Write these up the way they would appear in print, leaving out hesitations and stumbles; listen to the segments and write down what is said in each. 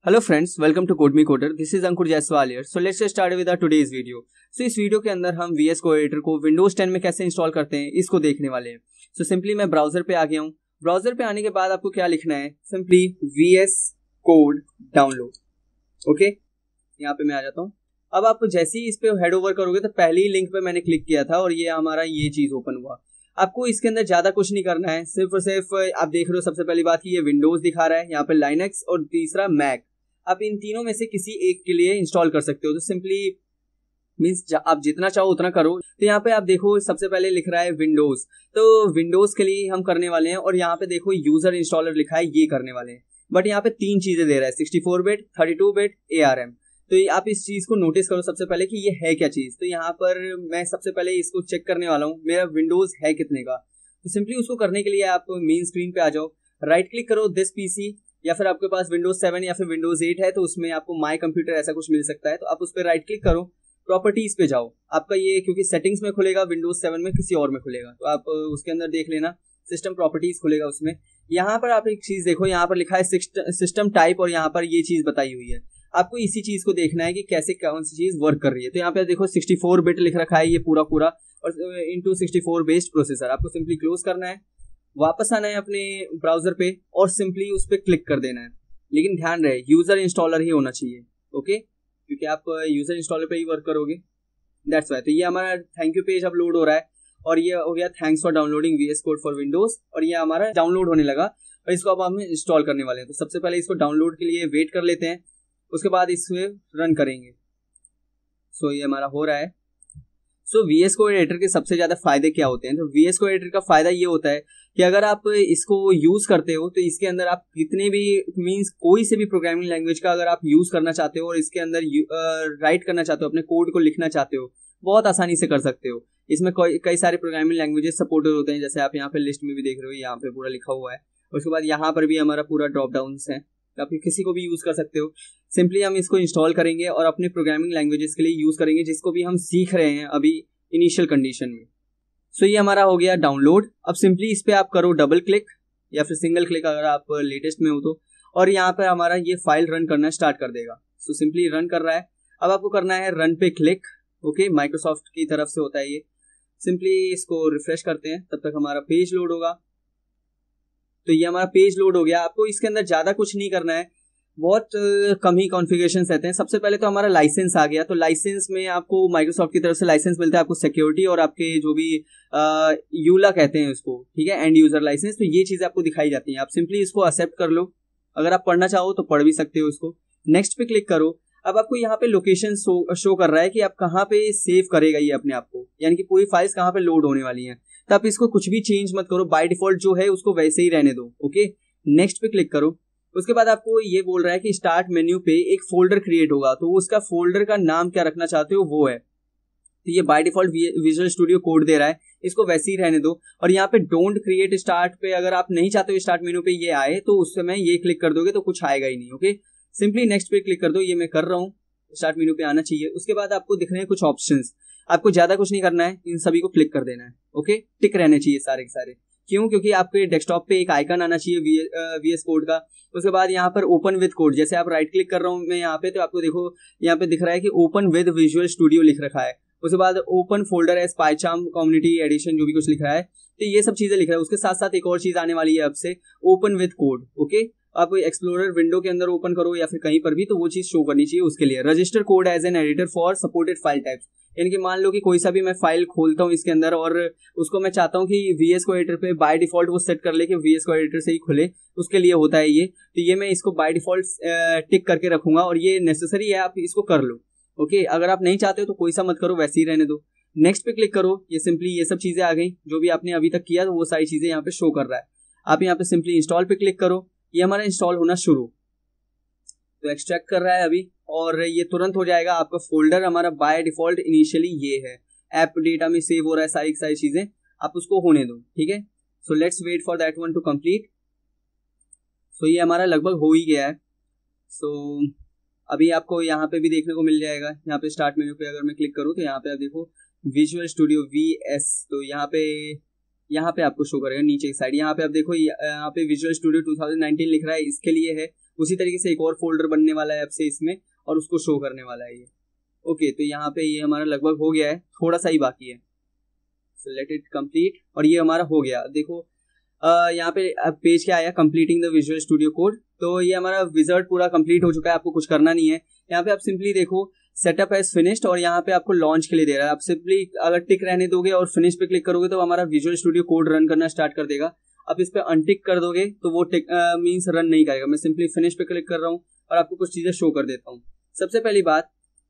Hello friends, welcome to Code Me Coder. This is Ankur Jaiswal here. So let's start with our today's video. So इस video के अंदर हम VS code editor को Windows 10 में कैसे install करते हैं इसको देखने वाले हैं। सो सिंपली मैं ब्राउजर पे आ गया हूँ। ब्राउजर पे आने के बाद आपको क्या लिखना है, simply VS Code download. Okay, यहाँ पे मैं आ जाता हूँ। अब आप जैसे ही इस पे हेड ओवर करोगे तो पहली लिंक पे मैंने क्लिक किया था और ये हमारा ये चीज ओपन हुआ। आपको इसके अंदर ज्यादा कुछ नहीं करना है, सिर्फ और सिर्फ आप देख रहे हो सबसे पहली बात कि ये विंडोज दिखा रहा है, यहाँ पे लाइनक्स और तीसरा मैक। आप इन तीनों में से किसी एक के लिए इंस्टॉल कर सकते हो। तो सिंपली मीन्स आप जितना चाहो उतना करो। तो यहाँ पे आप देखो सबसे पहले लिख रहा है विंडोज, तो विंडोज के लिए हम करने वाले हैं। और यहाँ पे देखो यूजर इंस्टॉलर लिखा है, ये करने वाले हैं। बट यहाँ पे तीन चीजें दे रहा है, 64 बिट, 32 बिट, ARM। तो आप इस चीज को नोटिस करो सबसे पहले कि ये है क्या चीज। तो यहाँ पर मैं सबसे पहले इसको चेक करने वाला हूँ मेरा विंडोज है कितने का। तो सिंपली उसको करने के लिए आप मेन स्क्रीन पे आ जाओ, राइट क्लिक करो दिस PC, या फिर आपके पास विंडोज 7 या फिर विंडोज 8 है तो उसमें आपको माई कंप्यूटर ऐसा कुछ मिल सकता है। तो आप उस पर राइट क्लिक करो, प्रॉपर्टीज पे जाओ। आपका ये क्योंकि सेटिंग्स में खुलेगा, विंडोज 7 में किसी और में खुलेगा, तो आप उसके अंदर देख लेना, सिस्टम प्रॉपर्टीज खुलेगा उसमें। यहाँ पर आप एक चीज देखो, यहाँ पर लिखा है सिस्टम टाइप और यहाँ पर ये चीज बताई हुई है। आपको इसी चीज को देखना है कि कैसे कौन सी चीज वर्क कर रही है। तो यहाँ पे देखो 64 बिट लिख रखा है ये पूरा और इंटू 64 बेस्ड प्रोसेसर। आपको सिंपली क्लोज करना है, वापस आना है अपने ब्राउजर पे और सिंपली उस पर क्लिक कर देना है। लेकिन ध्यान रहे यूजर इंस्टॉलर ही होना चाहिए, ओके, क्योंकि आप यूजर इंस्टॉलर पे ही वर्क करोगे, दैट्स वाई। तो ये हमारा थैंक यू पेज अब लोड हो रहा है और ये हो गया thanks for downloading VS Code for Windows, और ये हमारा डाउनलोड होने लगा और इसको अब हम इंस्टॉल करने वाले हैं। तो सबसे पहले इसको डाउनलोड के लिए वेट कर लेते हैं, उसके बाद इसमें रन करेंगे। सो ये हमारा हो रहा है। सो VS कोड एडिटर के सबसे ज्यादा फायदे क्या होते हैं, तो VS कोड एडिटर का फायदा ये होता है कि अगर आप इसको यूज करते हो तो इसके अंदर आप कितने भी मींस कोई से भी प्रोग्रामिंग लैंग्वेज का अगर आप यूज करना चाहते हो और इसके अंदर राइट करना चाहते हो, अपने कोड को लिखना चाहते हो, बहुत आसानी से कर सकते हो। इसमें कई सारे प्रोग्रामिंग लैंग्वेजेस सपोर्टेड होते हैं, जैसे आप यहाँ पे लिस्ट में भी देख रहे हो, यहाँ पे पूरा लिखा हुआ है। उसके बाद यहाँ पर भी हमारा पूरा ड्रॉप डाउन है, आप किसी को भी यूज कर सकते हो। सिंपली हम इसको इंस्टॉल करेंगे और अपने प्रोग्रामिंग लैंग्वेजेस के लिए यूज करेंगे, जिसको भी हम सीख रहे हैं अभी इनिशियल कंडीशन में। सो ये हमारा हो गया डाउनलोड। अब सिंपली इस पे आप करो डबल क्लिक या फिर सिंगल क्लिक अगर आप लेटेस्ट में हो तो, और यहाँ पे हमारा ये फाइल रन करना स्टार्ट कर देगा। सो सिंपली रन कर रहा है। अब आपको करना है रन पे क्लिक, ओके, माइक्रोसॉफ्ट की तरफ से होता है ये। सिंपली इसको रिफ्रेश करते हैं, तब तक हमारा पेज लोड होगा। तो ये हमारा पेज लोड हो गया। आपको इसके अंदर ज्यादा कुछ नहीं करना है, बहुत कम ही कॉन्फ़िगरेशंस रहते हैं। सबसे पहले तो हमारा लाइसेंस आ गया। तो लाइसेंस में आपको माइक्रोसॉफ्ट की तरफ से लाइसेंस मिलता है, आपको सिक्योरिटी और आपके जो भी यूला कहते हैं उसको, ठीक है, एंड यूजर लाइसेंस। तो ये चीजें आपको दिखाई जाती हैं, आप सिंपली इसको एक्सेप्ट कर लो। अगर आप पढ़ना चाहो तो पढ़ भी सकते हो इसको। नेक्स्ट पे क्लिक करो। अब आपको यहाँ पे लोकेशन शो कर रहा है कि आप कहाँ पे सेव करेगा ये अपने आप को, यानी कि पूरी फाइल्स कहाँ पे लोड होने वाली हैं। तो आप इसको कुछ भी चेंज मत करो, बाय डिफॉल्ट जो है उसको वैसे ही रहने दो, ओके। नेक्स्ट पे क्लिक करो। उसके बाद आपको ये बोल रहा है कि स्टार्ट मेन्यू पे एक फोल्डर क्रिएट होगा, तो उसका फोल्डर का नाम क्या रखना चाहते हो वो है। तो ये by default Visual studio Code दे रहा है, इसको वैसे ही रहने दो। और यहाँ पे डोंट क्रिएट स्टार्ट पे अगर आप नहीं चाहते हो स्टार्ट मेन्यू पे ये आए तो उस समय ये क्लिक कर दोगे तो कुछ आएगा ही नहीं, ओके। सिंपली नेक्स्ट पे क्लिक कर दो, ये मैं कर रहा हूँ, स्टार्ट मेन्यू पे आना चाहिए। उसके बाद आपको दिख रहे हैं कुछ ऑप्शंस, आपको ज्यादा कुछ नहीं करना है, इन सभी को क्लिक कर देना है, ओके। टिक रहने चाहिए सारे के सारे, क्यों, क्योंकि आपके डेस्कटॉप पे एक आइकन आना चाहिए VS कोड का। उसके बाद यहाँ पर ओपन विद कोड, जैसे आप राइट क्लिक कर रहा हूँ मैं यहाँ पे, तो आपको देखो यहाँ पे दिख रहा है कि ओपन विद विजुअल स्टूडियो लिख रखा है। उसके बाद open folder as PyCharm community edition जो भी कुछ लिख रहा है, तो ये सब चीजें लिख रहा है। उसके साथ साथ एक और चीज आने वाली है अब से, ओपन विद कोड, ओके। आप एक्सप्लोरर विंडो के अंदर ओपन करो या फिर कहीं पर भी, तो वो चीज शो करनी चाहिए। उसके लिए register Code as an editor for supported file types, यानी कि मान लो कि कोई सा भी मैं फाइल खोलता हूँ इसके अंदर और उसको मैं चाहता हूँ कि VS कोड एडिटर पे बाय डिफॉल्ट वो सेट कर ले कि VS कोड एडिटर से ही खुले, उसके लिए होता है ये। तो ये मैं इसको बाय डिफॉल्ट टिक करके रखूंगा और ये नेसेसरी है, आप इसको कर लो, ओके। अगर आप नहीं चाहते हो तो कोई सा मत करो, वैसे ही रहने दो। नेक्स्ट पे क्लिक करो, ये सिंपली ये सब चीजें आ गई जो भी आपने अभी तक किया, तो वो सारी चीजें यहाँ पे शो कर रहा है। आप यहाँ पे सिंपली इंस्टॉल पे क्लिक करो, ये हमारा इंस्टॉल होना शुरू, तो एक्सट्रैक्ट कर रहा है अभी और ये तुरंत हो जाएगा। आपका फोल्डर हमारा बाय डिफॉल्ट इनिशियली ये है, ऐप डेटा में सेव हो रहा है सारी सारी चीजें, आप उसको होने दो, ठीक है। So let's wait for that one to complete. सो ये हमारा लगभग हो ही गया है। सो अभी आपको यहाँ पे भी देखने को मिल जाएगा, यहाँ पे स्टार्ट मेन्यू पे अगर मैं क्लिक करूँ तो यहाँ पे आप देखो विजुअल स्टूडियो VS, तो यहाँ पे आपको शो करेगा नीचे की साइड। यहाँ पे आप देखो यहाँ पे विजुअल स्टूडियो 2019 लिख रहा है, इसके लिए है। उसी तरीके से एक और फोल्डर बनने वाला है आपसे इसमें और उसको शो करने वाला है ये। ओके, तो यहाँ पे ये हमारा लगभग हो गया है, थोड़ा सा ही बाकी है। सो लेट इट कंप्लीट, और ये हमारा हो गया। देखो यहाँ पे अब पेज क्या आया, completing the visual studio code. तो ये हमारा विजार्ड पूरा कंप्लीट हो चुका है, आपको कुछ करना नहीं है। यहाँ पे आप सिंपली देखो सेटअप एज फिनिश्ड, और यहाँ पे आपको लॉन्च के लिए दे रहा है। आप सिंपली अगर टिक रहने दोगे और फिनिश पे क्लिक करोगे तो हमारा विजुअल स्टूडियो कोड रन करना स्टार्ट कर देगा। आप इस पे अनटिक कर दोगे तो वो टिक मीन्स रन नहीं करेगा। मैं सिंपली फिनिश पे क्लिक कर रहा हूँ और आपको कुछ चीजें शो कर देता हूँ। सबसे पहली बात,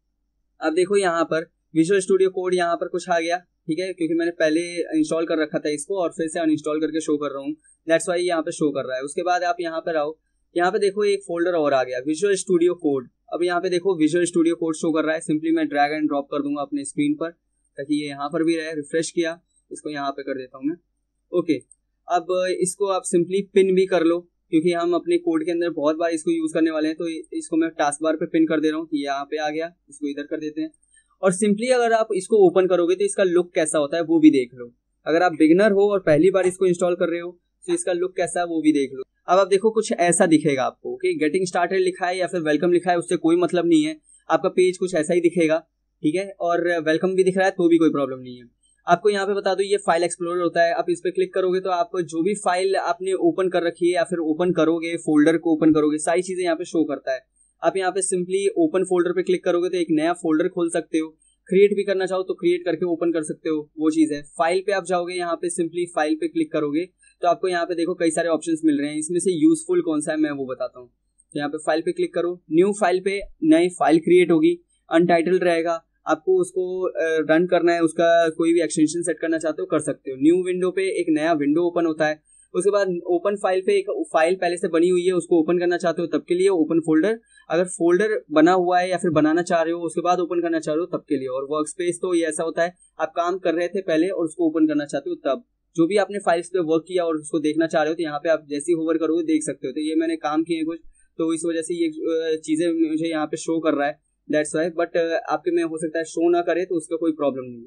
आप देखो यहाँ पर विजुअल स्टूडियो कोड यहाँ पर कुछ आ गया, ठीक है, क्योंकि मैंने पहले इंस्टॉल कर रखा था इसको और फिर से अनइंस्टॉल करके शो कर रहा हूँ, दैट्स वाई यहाँ पे शो कर रहा है। उसके बाद आप यहाँ पर आओ, यहाँ पे देखो एक फोल्डर और आ गया विजुअल स्टूडियो कोड। अब यहाँ पे देखो विजुअल स्टूडियो कोड शो कर रहा है। सिंपली मैं ड्रैग एंड ड्रॉप कर दूंगा अपने स्क्रीन पर ताकि ये यहाँ पर भी रहे। रिफ्रेश किया, इसको यहाँ पे कर देता हूँ मैं। ओके, अब इसको आप सिंपली पिन भी कर लो, क्योंकि हम अपने कोड के अंदर बहुत बार इसको यूज करने वाले हैं। तो इसको मैं टास्क बार पे पिन कर दे रहा हूँ कि यहाँ पे आ गया, इसको इधर कर देते हैं। और सिंपली अगर आप इसको ओपन करोगे तो इसका लुक कैसा होता है वो भी देख लो। अगर आप बिगिनर हो और पहली बार इसको इंस्टॉल कर रहे हो तो इसका लुक कैसा है वो भी देख लो। अब आप देखो कुछ ऐसा दिखेगा आपको, ओके, गेटिंग स्टार्टेड लिखा है या फिर वेलकम लिखा है, उससे कोई मतलब नहीं है। आपका पेज कुछ ऐसा ही दिखेगा, ठीक है, और वेलकम भी दिख रहा है तो भी कोई प्रॉब्लम नहीं है। आपको यहाँ पे बता दो ये फाइल एक्सप्लोरर होता है। आप इस पे क्लिक करोगे तो आपको जो भी फाइल आपने ओपन कर रखी है या फिर ओपन करोगे, फोल्डर को ओपन करोगे, सारी चीजें यहाँ पे शो करता है। आप यहाँ पे सिंपली ओपन फोल्डर पे क्लिक करोगे तो एक नया फोल्डर खोल सकते हो। क्रिएट भी करना चाहो तो क्रिएट करके ओपन कर सकते हो, वो चीज है। फाइल पे आप जाओगे, यहाँ पे सिंपली फाइल पे क्लिक करोगे तो आपको यहाँ पे देखो कई सारे ऑप्शंस मिल रहे हैं। इसमें से यूजफुल कौन सा है मैं वो बताता हूँ। तो यहाँ पे फाइल पे क्लिक करो, न्यू फाइल पे नई फाइल क्रिएट होगी, अनटाइटल्ड रहेगा। आपको उसको रन करना है, उसका कोई भी एक्सटेंशन सेट करना चाहते हो कर सकते हो। न्यू विंडो पे एक नया विंडो ओपन होता है। उसके बाद ओपन फाइल पे एक फाइल पहले से बनी हुई है, उसको ओपन करना चाहते हो तब के लिए ओपन फोल्डर। अगर फोल्डर बना हुआ है या फिर बनाना चाह रहे हो उसके बाद ओपन करना चाह रहे हो तब के लिए। और वर्क स्पेस तो ये ऐसा होता है आप काम कर रहे थे पहले और उसको ओपन करना चाहते हो तब। जो भी आपने फाइल्स पे वर्क किया और उसको देखना चाह रहे हो तो यहाँ पे आप जैसे ही होवर करोगे देख सकते हो। तो ये मैंने काम किए कुछ, तो इस वजह से ये चीजें मुझे यहाँ पे शो कर रहा है, दैट्स वाई। बट आपके में हो सकता है शो ना करे तो उसका कोई प्रॉब्लम नहीं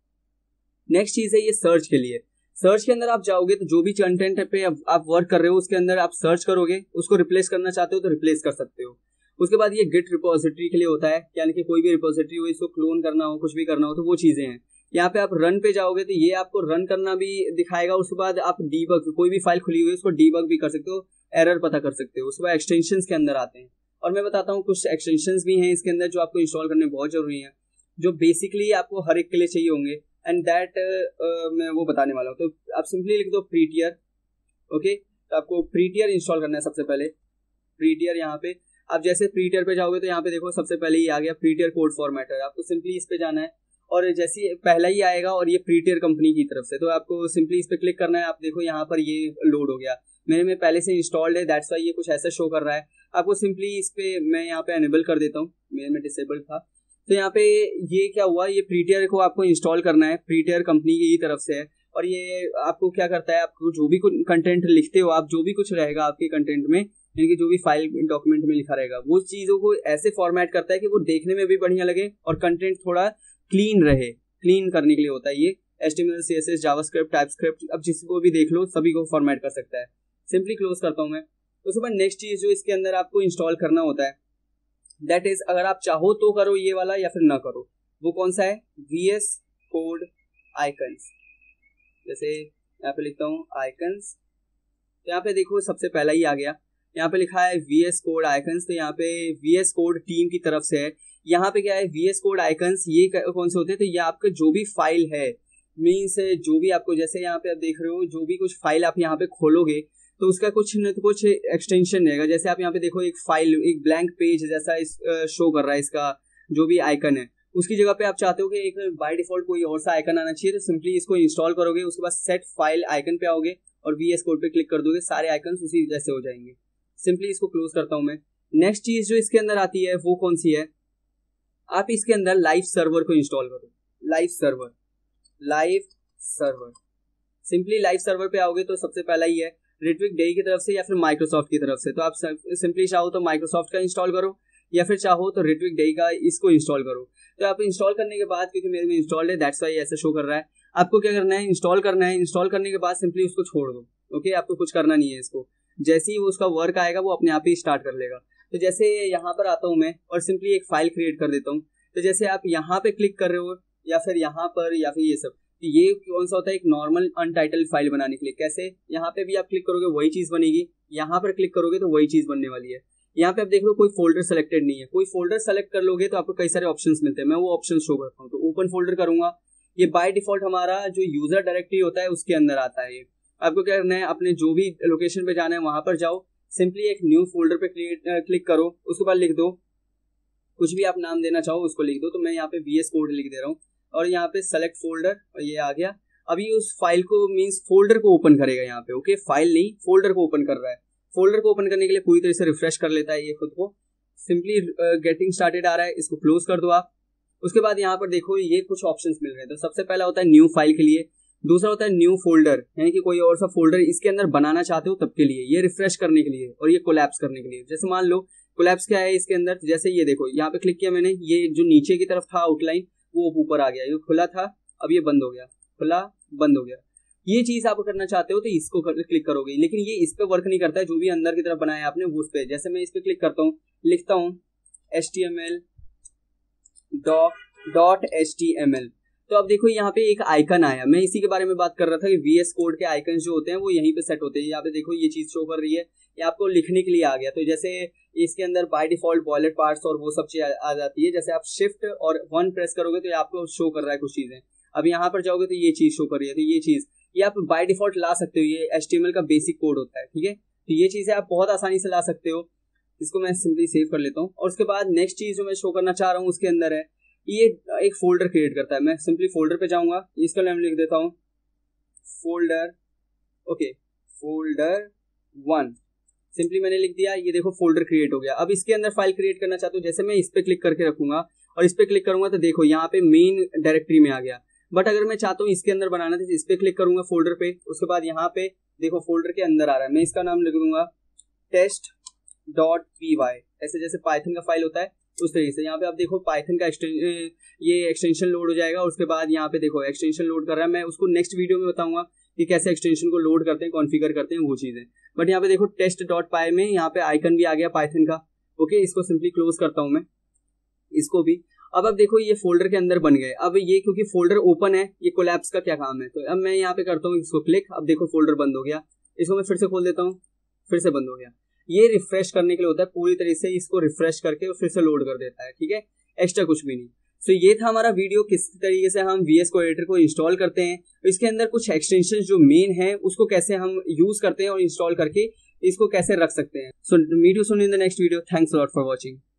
है। नेक्स्ट चीज है ये सर्च के लिए। सर्च के अंदर आप जाओगे तो जो भी कंटेंट पे आप वर्क कर रहे हो उसके अंदर आप सर्च करोगे, उसको रिप्लेस करना चाहते हो तो रिप्लेस कर सकते हो। उसके बाद ये गिट रिपोजिटरी के लिए होता है, यानी कि कोई भी रिपोजिटरी हो इसको क्लोन करना हो, कुछ भी करना हो तो वो चीजें हैं। यहाँ पे आप रन पे जाओगे तो ये आपको रन करना भी दिखाएगा। उसके बाद आप डीबग, कोई भी फाइल खुली हुई है उसको डीबग भी कर सकते हो, एरर पता कर सकते हो। उसके बाद एक्सटेंशंस के अंदर आते हैं और मैं बताता हूँ कुछ एक्सटेंशंस भी हैं इसके अंदर जो आपको इंस्टॉल करने बहुत जरूरी हैं, जो बेसिकली आपको हर एक के लिए चाहिए होंगे, एंड दैट मैं वो बताने वाला हूँ। तो आप सिंपली लिख दो प्रीटियर, ओके। तो आपको प्रीटियर इंस्टॉल करना है सबसे पहले। प्रीटियर यहाँ पे आप जैसे प्रीटियर पे जाओगे तो यहाँ पे देखो सबसे पहले ही आ गया प्रीटियर कोड फॉर्मेटर। आपको सिंपली इस पे जाना है और जैसे पहला ही आएगा और ये प्रीटियर कंपनी की तरफ से, तो आपको सिंपली इस पे क्लिक करना है। आप देखो यहाँ पर ये लोड हो गया, मेरे में पहले से इंस्टॉल्ड है, दैट्स वाई ये कुछ ऐसा शो कर रहा है। आपको सिंपली इस पे मैं यहाँ पे एनेबल कर देता हूँ, मेरे में डिसेबल था। तो यहाँ पे ये क्या हुआ, ये प्रीटियर को आपको इंस्टॉल करना है, प्रीटियर कंपनी की तरफ से है। और ये आपको क्या करता है, आपको जो भी कुछ कंटेंट लिखते हो, आप जो भी कुछ रहेगा आपके कंटेंट में, यानी कि जो भी फाइल डॉक्यूमेंट में लिखा रहेगा, वो चीज़ों को ऐसे फॉर्मेट करता है कि वो देखने में भी बढ़िया लगे और कंटेंट थोड़ा क्लीन रहे। क्लीन करने के लिए होता है ये। HTML, CSS, जावास्क्रिप्ट, टाइपस्क्रिप्ट, अब जिसको भी देख लो सभी को फॉर्मेट कर सकता है। सिंपली क्लोज करता हूँ मैं। उसके बाद नेक्स्ट चीज जो इसके अंदर आपको इंस्टॉल करना होता है, दैट इज अगर आप चाहो तो करो ये वाला या फिर ना करो, वो कौन सा है, VS कोड आइकन्स। जैसे यहाँ पे लिखता हूँ आइकन्स, तो यहाँ पे देखो सबसे पहला ही आ गया, यहाँ पे लिखा है VS कोड आइकन्स। तो यहाँ पे VS कोड टीम की तरफ से है। यहाँ पे क्या है, VS कोड आइकन्स ये कौन से होते हैं, तो ये आपका जो भी फाइल है, मीन्स जो भी आपको, जैसे यहाँ पे आप देख रहे हो जो भी कुछ फाइल आप यहाँ पे खोलोगे तो उसका कुछ न कुछ एक्सटेंशन रहेगा। जैसे आप यहाँ पे देखो एक फाइल, एक ब्लैंक पेज जैसा शो कर रहा है, इसका जो भी आइकन है उसकी जगह पे आप चाहते हो कि एक बाय डिफॉल्ट कोई और सा आइकन आना चाहिए, तो सिंपली इसको इंस्टॉल करोगे। उसके बाद सेट फाइल आइकन पे आओगे और VS कोड पे क्लिक कर दोगे, सारे आइकन उसी जैसे हो जाएंगे। सिंपली इसको क्लोज करता हूं मैं। नेक्स्ट चीज जो इसके अंदर आती है वो कौन सी है, आप इसके अंदर लाइव सर्वर को इंस्टॉल करो। Live server simply live server पे आओगे तो सबसे पहला ही है ऋत्विक डे की तरफ से या फिर माइक्रोसॉफ्ट की तरफ से। तो आप सिंपली चाहो तो माइक्रोसॉफ्ट का इंस्टॉल करो या फिर चाहो तो ऋत्विक डे का इसको इंस्टॉल करो। तो आप इंस्टॉल करने के बाद, क्योंकि मेरे में इंस्टॉल्ड है दैट्स वाई ऐसा शो कर रहा है, आपको क्या करना है, इंस्टॉल करना है। इंस्टॉल करने के बाद सिंपली उसको छोड़ दो, ओके। आपको कुछ करना नहीं है इसको। जैसे ही उसका वर्क आएगा वो अपने आप ही स्टार्ट कर लेगा। तो जैसे यहाँ पर आता हूँ मैं और सिंपली एक फाइल क्रिएट कर देता हूँ। तो जैसे आप यहाँ पे क्लिक कर रहे हो या फिर यहाँ पर या फिर ये सब, ये कौन सा होता है, एक नॉर्मल अनटाइटल्ड फाइल बनाने के लिए। कैसे, यहाँ पे भी आप क्लिक करोगे वही चीज बनेगी, यहाँ पर क्लिक करोगे तो वही चीज बनने वाली है। यहाँ पे आप देख लो कोई फोल्डर सेलेक्टेड नहीं है। कोई फोल्डर सेलेक्ट कर लोगे तो आपको कई सारे ऑप्शंस मिलते हैं, मैं वो ऑप्शन शो करता हूँ। तो ओपन फोल्डर करूंगा, ये बाय डिफॉल्ट हमारा जो यूजर डायरेक्टरी होता है उसके अंदर आता है। ये आपको क्या करना है, अपने जो भी लोकेशन पे जाना है वहां पर जाओ, सिंपली एक न्यू फोल्डर पे क्लिक करो, उसके बाद लिख दो कुछ भी आप नाम देना चाहो उसको लिख दो। तो मैं यहाँ पे VS कोड लिख दे रहा हूँ और यहाँ पे सेलेक्ट फोल्डर, और ये आ गया। अभी उस फाइल को मींस फोल्डर को ओपन करेगा यहाँ पे। ओके, फाइल नहीं, फोल्डर को ओपन कर रहा है। फोल्डर को ओपन करने के लिए पूरी तरह से रिफ्रेश कर लेता है ये खुद को। सिंपली गेटिंग स्टार्टेड आ रहा है, इसको क्लोज कर दो आप। उसके बाद यहाँ पर देखो ये कुछ ऑप्शंस मिल रहे हैं। तो सबसे पहला होता है न्यू फाइल के लिए, दूसरा होता है न्यू फोल्डर, यानी कि कोई और सा फोल्डर इसके अंदर बनाना चाहते हो तब के लिए, ये रिफ्रेश करने के लिए, और ये कोलैप्स करने के लिए। जैसे मान लो कोलैप्स क्या है इसके अंदर, जैसे ये देखो यहाँ पे क्लिक किया मैंने, ये जो नीचे की तरफ था आउटलाइन वो ऊपर आ गया, ये खुला था अब ये बंद हो गया, खुला बंद हो गया। ये चीज आप करना चाहते हो तो इसको क्लिक करोगे, लेकिन ये इस पे वर्क नहीं करता है, जो भी अंदर की तरफ बनाया आपने उस पे। जैसे मैं इस पे क्लिक करता हूँ, लिखता हूँ HTML.html, तो अब देखो यहाँ पे एक आइकन आया। मैं इसी के बारे में बात कर रहा था कि VS कोड के आइकन जो होते हैं वो यहीं पे सेट होते हैं। यहाँ पे देखो ये चीज शो कर रही है, ये आपको लिखने के लिए आ गया। तो जैसे इसके अंदर बाय डिफॉल्ट बॉयलेट पार्ट्स और वो सब चीज आ जाती है। जैसे आप शिफ्ट और 1 प्रेस करोगे तो ये आपको शो कर रहा है कुछ चीजें। अब यहाँ पर जाओगे तो ये चीज शो कर रही है। तो ये चीज ये आप बाय डिफॉल्ट ला सकते हो, ये HTML का बेसिक कोड होता है, ठीक है। तो ये चीजें आप बहुत आसानी से ला सकते हो। इसको मैं सिंपली सेव कर लेता हूँ। और उसके बाद नेक्स्ट चीज जो मैं शो करना चाह रहा हूँ उसके अंदर है, ये एक फोल्डर क्रिएट करता है। मैं सिंपली फोल्डर पे जाऊंगा, इसका नाम लिख देता हूँ फोल्डर, ओके, फोल्डर 1, सिंपली मैंने लिख दिया। ये देखो फोल्डर क्रिएट हो गया। अब इसके अंदर फाइल क्रिएट करना चाहता हूँ, जैसे मैं इस पे क्लिक करके रखूंगा और इस पे क्लिक करूंगा तो देखो यहाँ पे मेन डायरेक्टरी में आ गया। बट अगर मैं चाहता हूँ इसके अंदर बनाना तो इस पे क्लिक करूंगा फोल्डर पे, उसके बाद यहाँ पे देखो फोल्डर के अंदर आ रहा है। मैं इसका नाम लिख दूंगा test.py, ऐसे जैसे पाइथन का फाइल होता है उस तरीके से। यहाँ पे आप देखो पाइथन का ये एक्सटेंशन लोड हो जाएगा। उसके बाद यहाँ पे देखो एक्सटेंशन लोड कर रहा है। मैं उसको नेक्स्ट वीडियो में बताऊंगा कि कैसे एक्सटेंशन को लोड करते हैं, कॉन्फ़िगर करते हैं वो चीजें। बट यहाँ पे देखो test.py में यहाँ पे आइकन भी आ गया पाइथन का। ओके, इसको सिंपली क्लोज करता हूँ मैं इसको भी। अब देखो ये फोल्डर के अंदर बन गए। अब ये क्योंकि फोल्डर ओपन है, ये कोलैप्स का क्या काम है, तो अब मैं यहाँ पे करता हूँ इसको क्लिक। अब देखो फोल्डर बंद हो गया। इसको मैं फिर से खोल देता हूँ, फिर से बंद हो गया। ये रिफ्रेश करने के लिए होता है, पूरी तरह से इसको रिफ्रेश करके और फिर से लोड कर देता है, ठीक है, एक्स्ट्रा कुछ भी नहीं। सो ये था हमारा वीडियो, किस तरीके से हम VS कोड एडिटर को इंस्टॉल करते हैं, इसके अंदर कुछ एक्सटेंशन जो मेन है उसको कैसे हम यूज करते हैं और इंस्टॉल करके इसको कैसे रख सकते हैं। So meet you soon in the next video. Thanks a lot for watching.